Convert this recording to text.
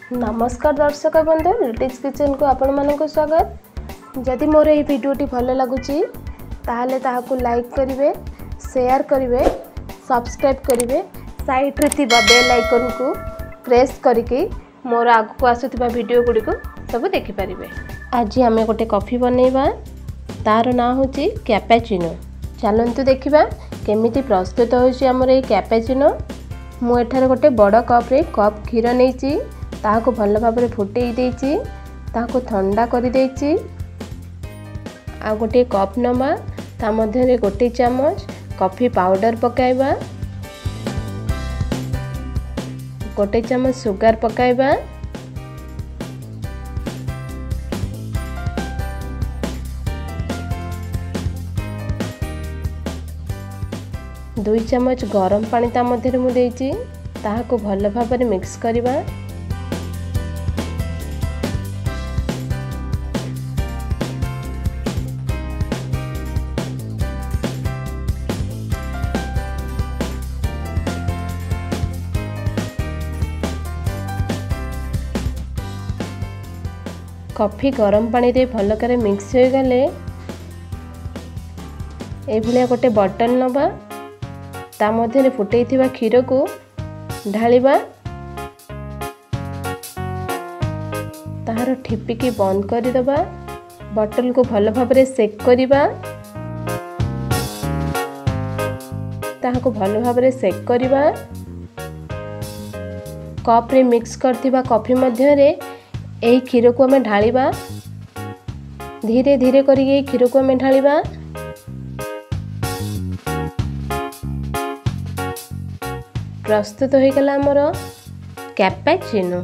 नमस्कार दर्शक बंधु, लिटिल्स किचन को आपण मानक स्वागत। जदि मोर ये वीडियोटी भल लगुच ताहले ताहाकु लाइक करिवे, शेयर करिवे, सब्सक्राइब करिवे, साइड रे थिबा बेल आइकन को प्रेस करके मोर आगु आसुथिबा वीडियो गुडी को सब देखि परिवे। आज आमे गोटे कॉफी बनैबा, तार ना होची कैपेचिनो। चलंतु देखिबा केमिति प्रस्तुत होची हमर ए कैपेचिनो। मु एठारे गोटे बड़ कप रे कप क्षीर नैची, ताहाको भल भाबरे फुटेई देइची, ताहाको ठंडा करि देइची। आ गोटे कप नबा, ता मध्य रे गोटे चम्मच कॉफी पाउडर पकाइबा, गोटे चम्मच सुगर पकाइबा, दुई चम्मच गरम पानी ता मध्य मु देइची, ताहाको भल भाबरे मिक्स करिबा। कॉफी गरम पानी रे भल करे मिक्स हो गले ए भलिया गोटे बटन नबा, ता मध्य रे फुटेई थिबा क्षीर को ढालिबा, ताहार ठिपिकी बंद करि दबा, बटल को भल भाबरे सेक करिबा, ताहाको भल भाबरे सेक करिबा। कप रे मिक्स करथिबा कॉफी मध्य रे एही क्षीर को हमें ढालिबा, धीरे धीरे करिके एही क्षीर को हमें ढालिबा। प्रस्तुत हो गला हमर कैपेचिनो।